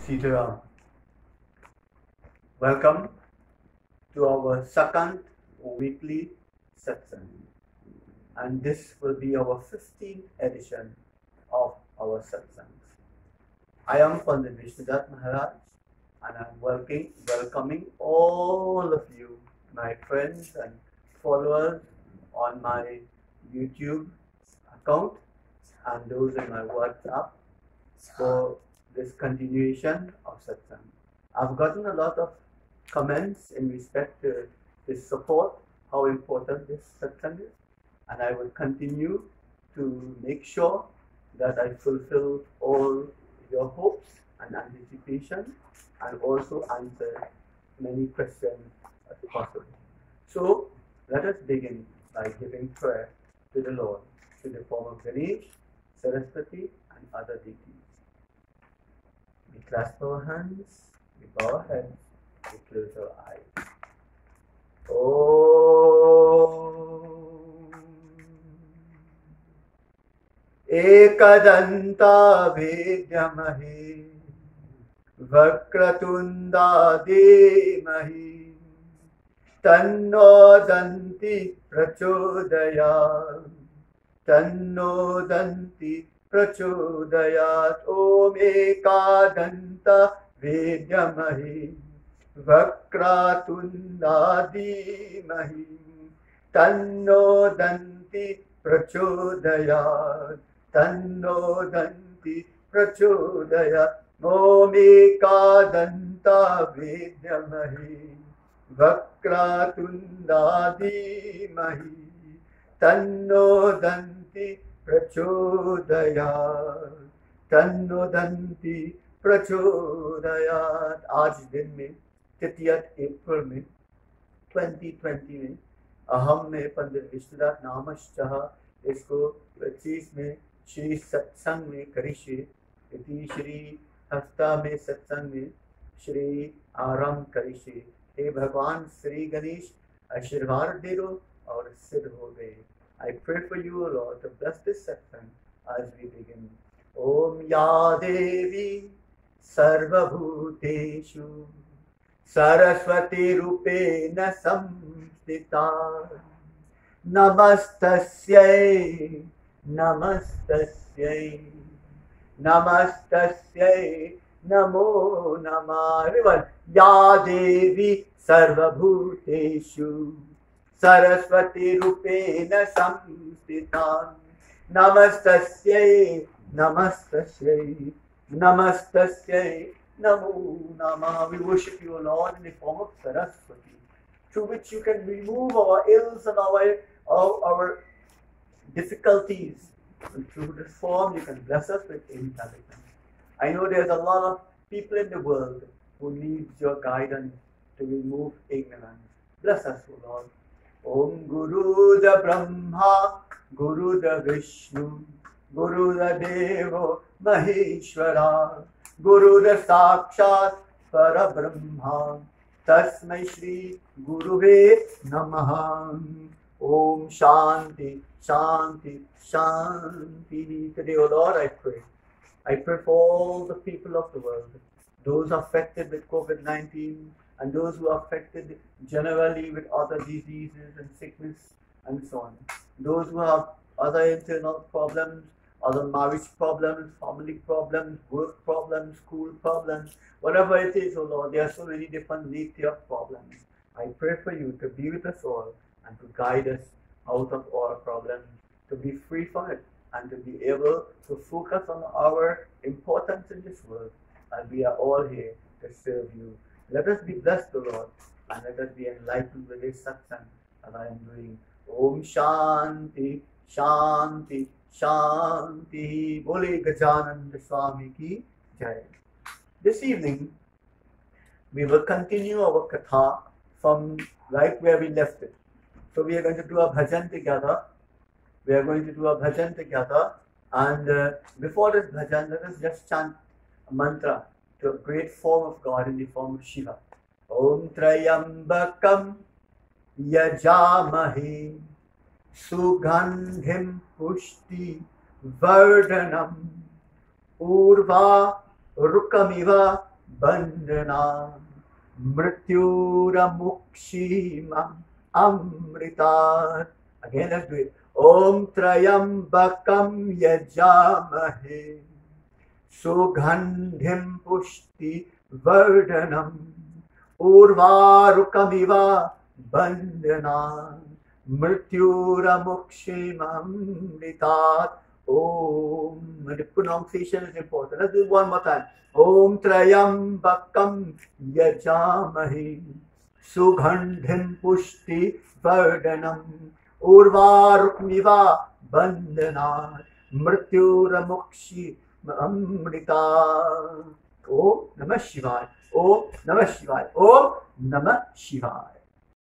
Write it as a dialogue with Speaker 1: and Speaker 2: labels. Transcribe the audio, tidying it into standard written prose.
Speaker 1: Sitaram. Welcome to our second weekly satsang, and this will be our 15th edition of our satsangs. I am Pandit Vishnudat Maharaj, and I'm welcoming all of you, my friends and followers on my YouTube account and those in my WhatsApp for this continuation of satsang. I've gotten a lot of comments in respect to this support, how important this satsang is, and I will continue to make sure that I fulfill all your hopes and anticipation, and also answer many questions as possible. So let us begin by giving prayer to the Lord in the form of Ganesh, Saraswati and other deities. We clasp our hands, we bow our heads, we close our eyes. Om Ekadanta Vidyamahi Vakratunda Dhimahi Tanno Danti Prachodayat Tanno Danti Prachodayat Om Ekadanta Vidyamahi Vakratunda Dhimahi Tanno Danti Prachodayat Tanno Danti Prachodayat Om Ekadanta Vidyamahi Vakratunda Dhimahi Tanno Danti Prachodayat Tanno Danti Prachodayat। आज दिन में 30 अप्रैल में 2020 में अहम में पंडित विश्वनाथ नामश्चः इसको 25 में श्री सत्संग में करिष्ये इति श्री हफ्ता में सत्संग में श्री आरंभ करिष्ये। हे भगवान श्री गणेश आशीर्वाद दे दो और सिद्ध हो गए। I pray for you, Lord, to bless this satsang as we begin. Om Ya Devi Sarvabhuteshu Saraswati Rupena Samstita Namastasyai Namastasyai Namastasyai Namo Namah Everyone. Ya Devi Sarvabhuteshu Saraswati Rupena Samstita Namastasyai Namastasyai Namastasyai Namo Namah. We worship you, Lord, in the form of Saraswati, through which you can remove our ills and our difficulties. And through this form, you can bless us with intelligence. I know there's a lot of people in the world who need your guidance to remove ignorance. Bless us, O Lord. Om Guru Da Brahma Guru Da Vishnu Guru Da Devo Maheshwara Guru Da Sakshat Parabrahma Tasmai Shri Guruve Namaha. Om Shanti Shanti Shanti. Today, O Lord, I pray for all the people of the world, those affected with COVID-19 and those who are affected generally with other diseases and sickness and so on. Those who have other internal problems, other marriage problems, family problems, work problems, school problems, whatever it is, oh Lord, there are so many different nature of problems. I pray for you to be with us all and to guide us out of all problems, to be free from it and to be able to focus on our importance in this world. And we are all here to serve you. Let us be blessed, O Lord, and let us be enlightened with this satsang that I am doing. Om Shanti Shanti Shanti. Bole Gajananda Swami ki Jai. This evening, we will continue our katha from right where we left it. So we are going to do a bhajan together. And before this bhajan, let us just chant a mantra to a great form of God in the form of Shiva. Om Trayambakam Yajamahe Sugandhim Pushti Vardhanam Urva Rukamiva बंधनात् मृत्युरमुक्षीमम् अमृतात्. Again, let's do it. Om Trayambakam Yajamahe Sugandhim Pushti Vardhanam Urvarukamiva Bandhanat Mrityuramukshimamritat. Om. The pronunciation is important. Let's do it one more time. Om Trayambakam Yajamahe Sugandhim Pushti Vardhanam Urvarukmiva Bandhanat Mrityuramukshi Amrita. Om Namah Shivaya. Om Namah Shivaya. Om Namah Shivaya.